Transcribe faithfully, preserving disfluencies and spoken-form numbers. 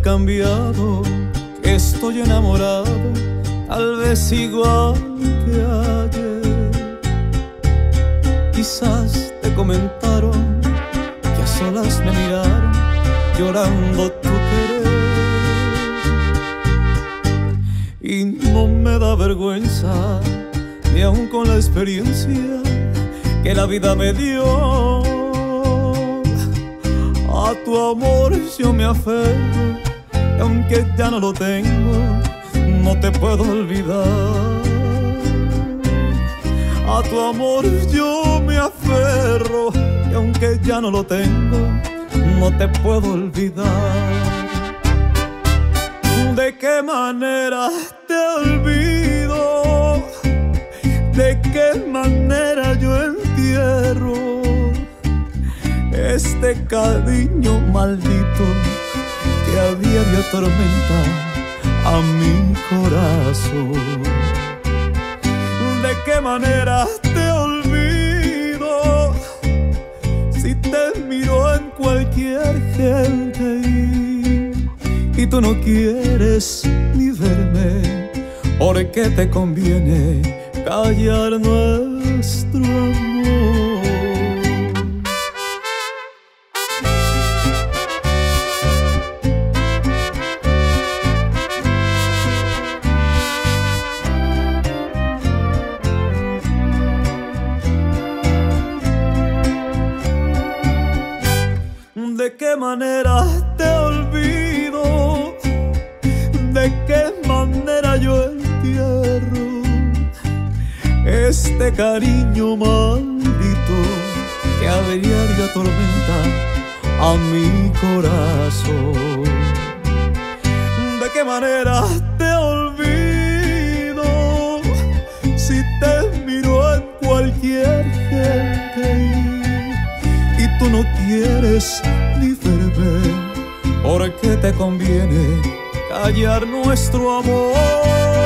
cambiado, que estoy enamorado, tal vez igual que ayer. Quizás te comentaron que a solas me miraron llorando tu querer. Y no me da vergüenza, ni aun con la experiencia que la vida me dio. A tu amor yo me aferro, y aunque ya no lo tengo, no te puedo olvidar. A tu amor yo me aferro, y aunque ya no lo tengo, no te puedo olvidar. ¿De qué manera te olvido? ¿De qué manera yo entierro este cariño maldito que a diario atormenta a mi corazón? ¿De qué manera te olvido si te miro en cualquier gente y, y tú no quieres ni verme? Porque te conviene callar nuestro amor. ¿De qué manera te olvido? ¿De qué manera yo entierro este cariño maldito que a diario atormenta a mi corazón? ¿De qué manera te olvido si te miro en cualquier gente y, y tú no quieres ni verme? Porque te conviene callar nuestro amor.